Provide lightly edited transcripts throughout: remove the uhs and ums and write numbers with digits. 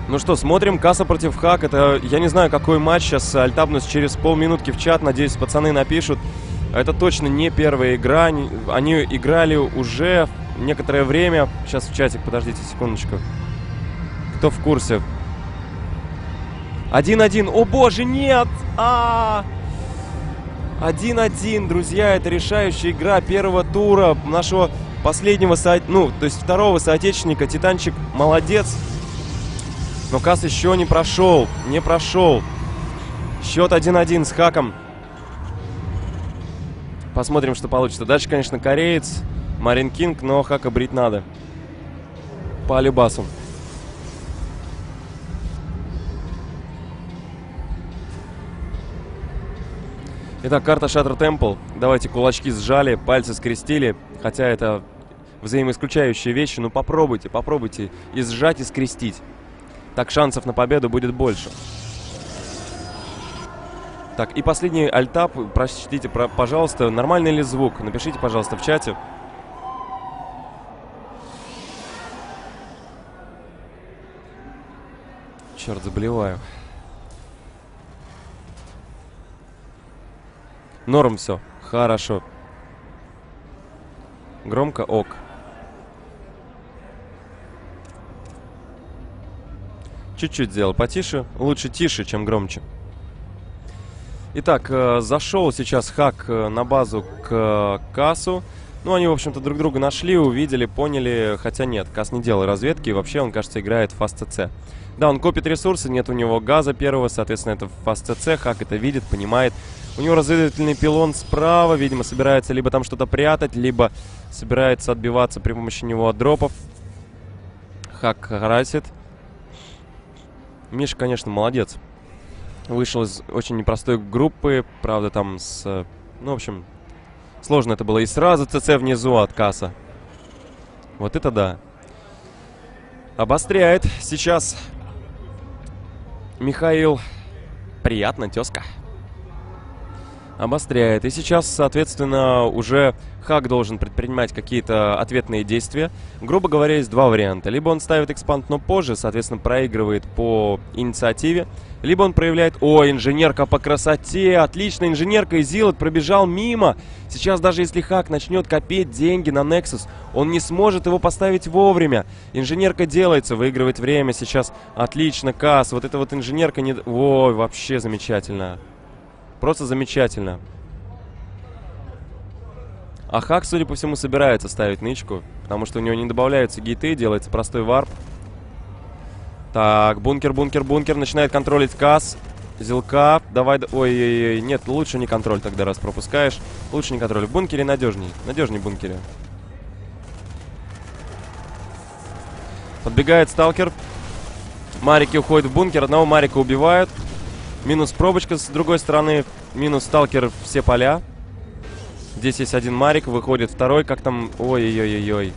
Ну что, смотрим. Касса против Хак. Это, я не знаю, какой матч. Сейчас альтабнусь через полминутки в чат. Надеюсь, пацаны напишут. Это точно не первая игра. Они играли уже некоторое время. Сейчас в чатик, подождите секундочку. Кто в курсе? 1-1. О боже, нет! 1-1, друзья. Это решающая игра первого тура нашего последнего, то есть второго соотечественника. Титанчик молодец. Но Касс еще не прошел. Не прошел. Счет 1-1 с Хаком. Посмотрим, что получится. Дальше, конечно, кореец. Марин Кинг, но Хака брить надо. По алюбасу. Итак, карта Shatter Temple. Давайте кулачки сжали, пальцы скрестили. Хотя это взаимоисключающие вещи. Но попробуйте, попробуйте и сжать, и скрестить. Так шансов на победу будет больше. Так, и последний альтап. Прочтите, пожалуйста, нормальный ли звук. Напишите, пожалуйста, в чате. Черт, заболеваю. Норм все. Хорошо. Громко ок. Чуть-чуть сделал потише. Лучше тише, чем громче. Итак, зашел сейчас Хак на базу к Кассу. Ну, они, в общем-то, друг друга нашли, увидели, поняли. Хотя нет, Касс не делал разведки. И вообще, он, кажется, играет в Fast CC. Да, он копит ресурсы, нет у него газа первого. Соответственно, это Fast CC. Хак это видит, понимает. У него разведывательный пилон справа. Видимо, собирается либо там что-то прятать, либо собирается отбиваться при помощи него от дропов. Хак харасит. Миша, конечно, молодец. Вышел из очень непростой группы. Правда, там с... Ну, в общем, сложно это было. И сразу ЦЦ внизу от Касса. Вот это да. Обостряет сейчас Михаил. Приятно, тезка. Обостряет. И сейчас, соответственно, уже Хак должен предпринимать какие-то ответные действия. Грубо говоря, есть два варианта. Либо он ставит экспанд, но позже, соответственно, проигрывает по инициативе. Либо он проявляет... О, инженерка по красоте! Отлично, инженерка, и Зилот пробежал мимо. Сейчас даже если Хак начнет копить деньги на Nexus, он не сможет его поставить вовремя. Инженерка делается, выигрывает время сейчас. Отлично, Касс. Вот эта вот инженерка не... Ой, вообще замечательно. Просто замечательно. А Хак, судя по всему, собирается ставить нычку, потому что у него не добавляются гейты, делается простой варп. Так, бункер, бункер, бункер. Начинает контролить Касс. Зилка, давай... Ой-ой-ой, нет, лучше не контроль тогда, раз пропускаешь. Лучше не контроль. В бункере надежней. Надежней в бункере. Подбегает сталкер. Марики уходят в бункер. Одного Марика убивают. Минус пробочка с другой стороны. Минус сталкер все поля. Здесь есть один Марик. Выходит второй. Как там... Ой-ой-ой-ой.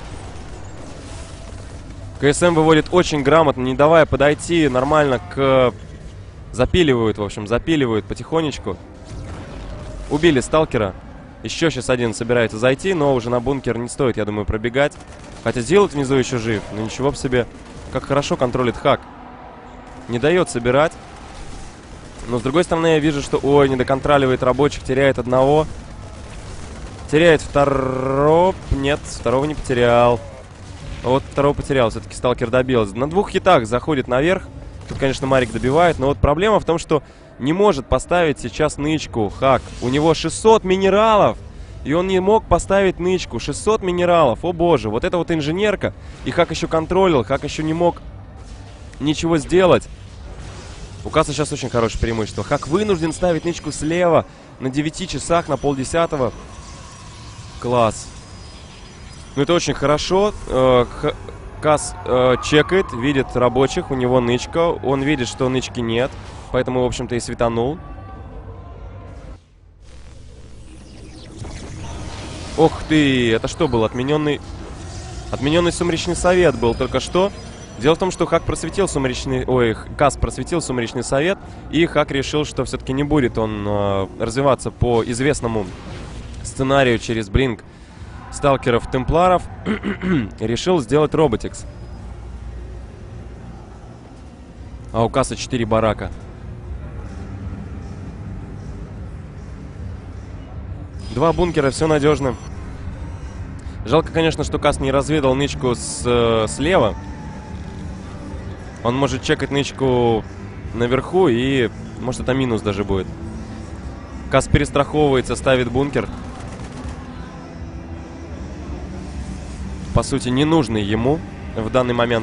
КСМ выводит очень грамотно, не давая подойти нормально к... Запиливают, в общем, запиливают потихонечку. Убили сталкера. Еще сейчас один собирается зайти, но уже на бункер не стоит, я думаю, пробегать. Хотя Зилот внизу еще жив, но ничего в себе. Как хорошо контролит Хак. Не дает собирать. Но с другой стороны я вижу, что... Ой, не доконтроливает рабочих, теряет одного. Теряет второго... Нет, второго не потерял. А вот второго потерял, все-таки сталкер добил. На двух хитах заходит наверх. Тут, конечно, Марик добивает. Но вот проблема в том, что не может поставить сейчас нычку Хак. У него 600 минералов. И он не мог поставить нычку. 600 минералов. О боже, вот это вот инженерка. И Хак еще контролил. Хак еще не мог ничего сделать. У Касса сейчас очень хорошее преимущество. Хак вынужден ставить нычку слева. На 9 часах, на 9:30. Класс. Ну, это очень хорошо. Касс чекает, видит рабочих, у него нычка. Он видит, что нычки нет. Поэтому, в общем-то, и светанул. Ох ты, это что был? Отмененный сумеречный совет был только что. Дело в том, что Хак просветил сумеречный... Ой, Касс просветил сумеречный совет. И Хак решил, что все-таки не будет он развиваться по известному сценарию через Блинк сталкеров-темпларов. Решил сделать Роботикс. А у Каса 4 барака. 2 бункера, все надежно. Жалко, конечно, что Кас не разведал нычку слева. Он может чекать нычку наверху, и может это минус даже будет. Кас перестраховывается, ставит бункер. По сути, ненужный ему в данный момент.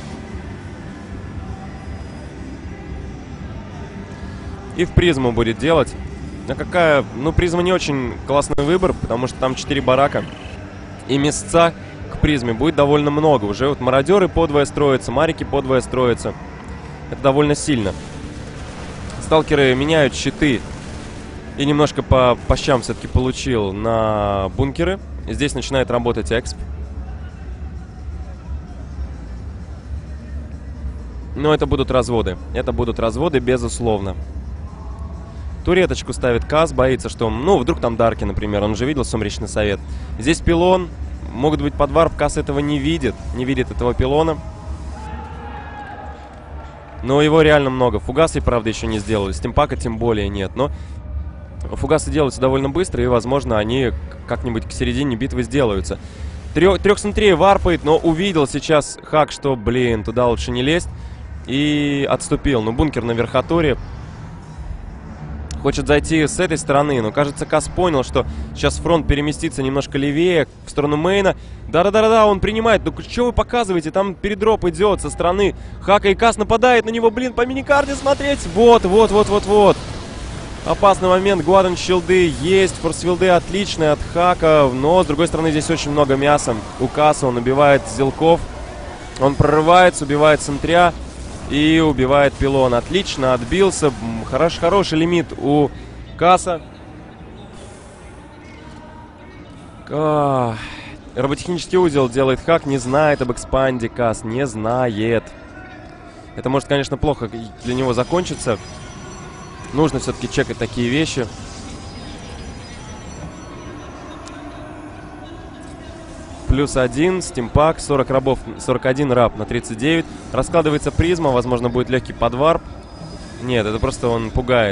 И в призму будет делать. А какая... Ну, призма не очень классный выбор, потому что там 4 барака. И места к призме будет довольно много. Уже вот мародеры подвое строятся, марики подвое строятся. Это довольно сильно. Сталкеры меняют щиты. И немножко по щам все-таки получил на бункеры. И здесь начинает работать эксп. Но это будут разводы. Это будут разводы, безусловно. Туреточку ставит Кас, боится, что... Ну, вдруг там Дарки, например. Он же видел Сумеречный Совет. Здесь пилон. Могут быть подварп. Кас этого не видит. Не видит этого пилона. Но его реально много. Фугасы, правда, еще не сделали. Стимпака тем более нет. Но фугасы делаются довольно быстро. И, возможно, они как-нибудь к середине битвы сделаются. Трех центрей варпает, но увидел сейчас Хак, что, блин, туда лучше не лезть. И отступил. Ну, бункер на верхотуре. Хочет зайти с этой стороны, но, кажется, Кас понял, что сейчас фронт переместится немножко левее, в сторону мейна. Да-да-да-да, он принимает. Ну, что вы показываете? Там передроп идет со стороны Хака, и Кас нападает на него. Блин, по миникарте смотреть. Вот. Опасный момент. Гуаден щилды есть. Форсфилды отличные от Хака. Но, с другой стороны, здесь очень много мяса у Каса. Он убивает зелков. Он прорывается, убивает центря. И убивает пилон. Отлично, отбился. Хороший лимит у Каса. Роботехнический узел делает Хак. Не знает об экспанде Кас. Не знает. Это может, конечно, плохо для него закончиться. Нужно все-таки чекать такие вещи. +1, стимпак, 40 рабов, 41 раб на 39. Раскладывается призма, возможно, будет легкий подварп. Нет, это просто он пугает.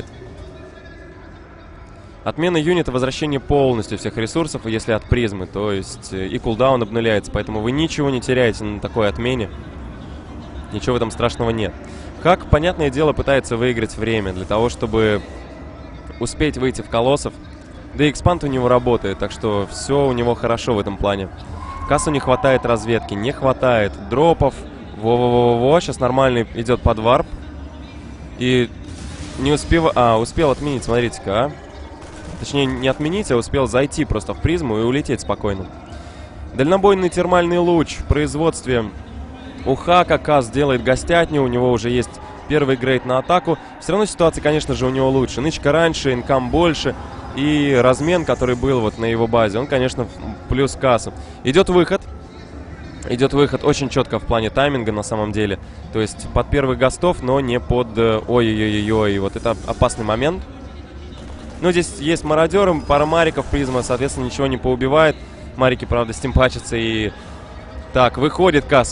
Отмена юнита, возвращение полностью всех ресурсов, если от призмы. То есть и кулдаун обнуляется, поэтому вы ничего не теряете на такой отмене. Ничего в этом страшного нет. Хак, понятное дело, пытается выиграть время для того, чтобы успеть выйти в колоссов. Да и экспанд у него работает, так что все у него хорошо в этом плане. Касу не хватает разведки, не хватает дропов. Во-во-во-во, сейчас нормальный идет подварп. И не успел... успел отменить, смотрите-ка, а. Точнее, не отменить, а успел зайти просто в призму и улететь спокойно. Дальнобойный термальный луч в производстве у Хака. Кас делает гостятню, у него уже есть первый грейд на атаку. Все равно ситуация, конечно же, у него лучше. Нычка раньше, инкам больше. И размен, который был вот на его базе, он, конечно, плюс Касу. Идет выход. Идет выход очень четко в плане тайминга, на самом деле. То есть под первых гостов, но не под... Ой-ой-ой-ой. Вот это опасный момент. Ну, здесь есть мародеры, пара мариков, призма, соответственно, ничего не поубивает. Марики, правда, стимпачатся и... Так, выходит Кас.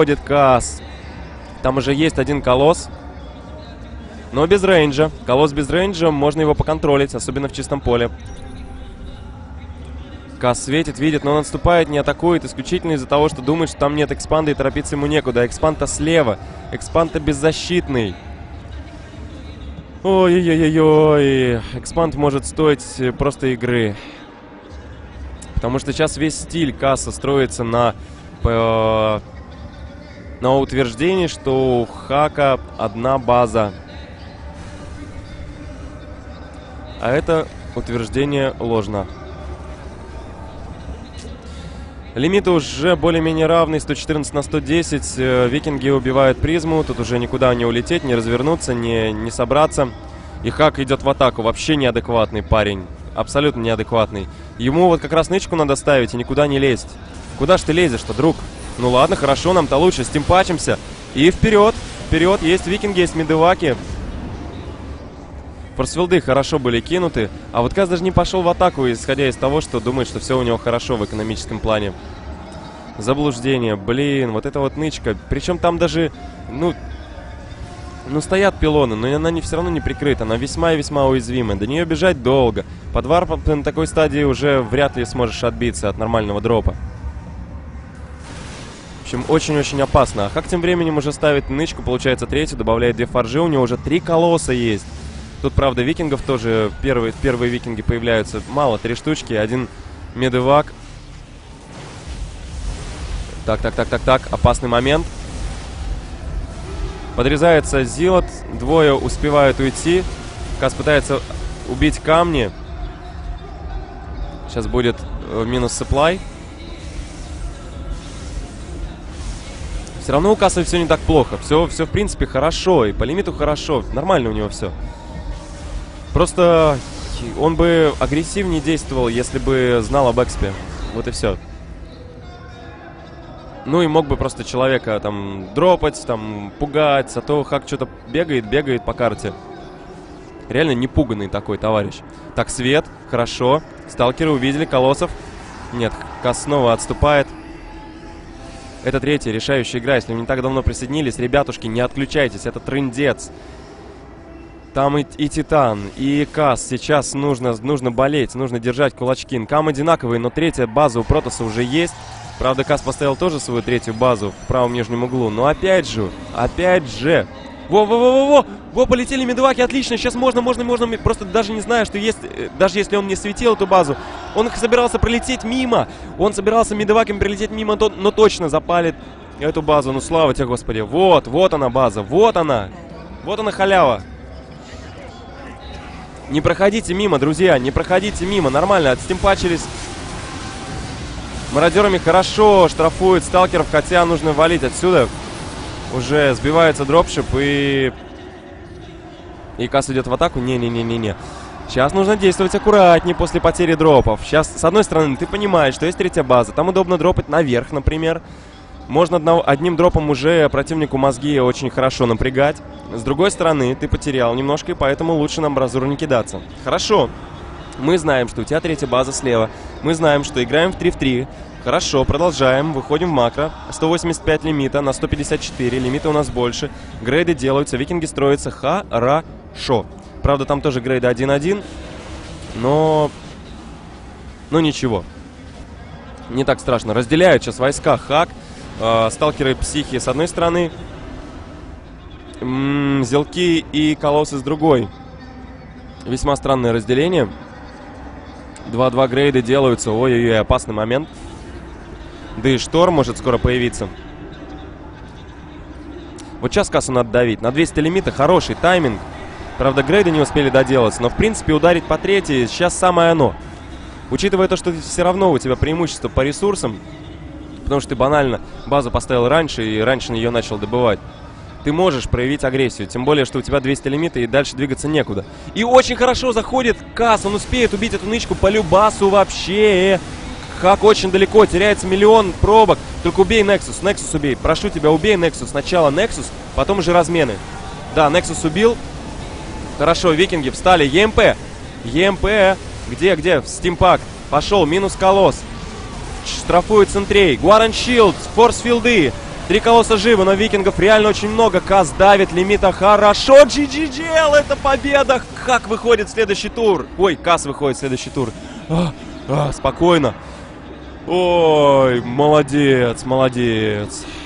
Там уже есть один колосс. Но без рейнджа. Колосс без рейнджа, можно его поконтролить, особенно в чистом поле. Кас светит, видит, но он отступает, не атакует, исключительно из-за того, что думает, что там нет экспанда и торопиться ему некуда. Экспанд-то слева. Экспанд-то беззащитный. Ой-ой-ой-ой. Экспанд может стоить просто игры. Потому что сейчас весь стиль Каса строится на утверждении, что у Хака одна база. А это утверждение ложно. Лимиты уже более-менее равны. 114 на 110. Викинги убивают призму. Тут уже никуда не улететь, не развернуться, не собраться. И Хак идет в атаку. Вообще неадекватный парень. Абсолютно неадекватный. Ему вот как раз нычку надо ставить и никуда не лезть. Куда ж ты лезешь-то, друг? Ну ладно, хорошо, нам-то лучше. Стимпачимся. И вперед. Вперед. Есть викинги, есть мидеваки. Форсфилды хорошо были кинуты, а вот Кас даже не пошел в атаку, исходя из того, что думает, что все у него хорошо в экономическом плане. Заблуждение, блин, вот это вот нычка. Причем там даже, ну, Ну, стоят пилоны, но она все равно не прикрыта. Она весьма и весьма уязвимая. До нее бежать долго. Под варпом ты на такой стадии уже вряд ли сможешь отбиться от нормального дропа. В общем, очень-очень опасно. А Хак тем временем уже ставит нычку, получается третью, добавляет 2 форжи. У него уже 3 колосса есть. Тут, правда, викингов тоже. Первые викинги появляются. Мало, 3 штучки. 1 медевак. Так. Опасный момент. Подрезается Зилот. 2 успевают уйти. Кас пытается убить камни. Сейчас будет минус сепплай. Все равно у Каса все не так плохо. Все в принципе хорошо. И по лимиту хорошо. Нормально у него все. Просто он бы агрессивнее действовал, если бы знал об экспе. Вот и все. Ну и мог бы просто человека там дропать, там пугать, а то Хак что-то бегает по карте. Реально непуганный такой товарищ. Так, свет, хорошо. Сталкеры увидели колоссов. Нет, Кас снова отступает. Это третья решающая игра. Если вы не так давно присоединились, ребятушки, не отключайтесь, это трындец. Там и Титан, и Кас. Сейчас нужно болеть, нужно держать кулачки. Инкам одинаковые, но третья база у Протоса уже есть. Правда, Кас поставил тоже свою третью базу в правом нижнем углу. Но опять же. Во, полетели медваки, отлично. Сейчас можно. Просто даже не знаю, что есть. Даже если он не светил эту базу. Он собирался пролететь мимо. Он собирался медваками прилететь мимо, но точно запалит эту базу. Ну, слава тебе, Господи. Вот она база, вот она. Вот она халява. Не проходите мимо, друзья, не проходите мимо. Нормально, отстимпачились. Мародерами хорошо штрафуют сталкеров, хотя нужно валить отсюда. Уже сбивается дропшип и Кас идет в атаку. Не. Сейчас нужно действовать аккуратнее после потери дропов. Сейчас, с одной стороны, ты понимаешь, что есть третья база. Там удобно дропать наверх, например. Можно одним дропом уже противнику мозги очень хорошо напрягать. С другой стороны, ты потерял немножко, и поэтому лучше на амбразуру не кидаться. Хорошо. Мы знаем, что у тебя третья база слева. Мы знаем, что играем в 3 в 3. Хорошо, продолжаем. Выходим в макро. 185 лимита на 154. Лимита у нас больше. Грейды делаются. Викинги строятся хорошо. Правда, там тоже грейды 1-1. Но ничего. Не так страшно. Разделяют сейчас войска Хак. Сталкеры психи с одной стороны. Зелки и колоссы с другой. Весьма странное разделение. 2-2 грейды делаются. Ой-ой-ой, опасный момент. Да и шторм может скоро появиться. Вот сейчас Кассу надо давить. На 200 лимита хороший тайминг. Правда, грейды не успели доделаться. Но в принципе ударить по третьей сейчас самое оно. Учитывая то, что все равно у тебя преимущество по ресурсам. Потому что ты банально базу поставил раньше и раньше ее начал добывать. Ты можешь проявить агрессию. Тем более, что у тебя 200 лимита и дальше двигаться некуда. И очень хорошо заходит Кас. Он успеет убить эту нычку по любасу вообще. Хак очень далеко. Теряется миллион пробок. Только убей Nexus. Nexus убей. Прошу тебя, убей Nexus. Сначала Nexus, потом уже размены. Да, Nexus убил. Хорошо, викинги встали. ЕМП. ЕМП. Где? Стимпак. Пошел. Минус колосс. Штрафует центрей. Гуаран Щилд. Форс-филды. 3 колосса живы, но викингов реально очень много. Кас давит, лимита хорошо. GGGL, это победа. Хак выходит в следующий тур. Ой, Кас выходит в следующий тур. Спокойно. Ой, молодец.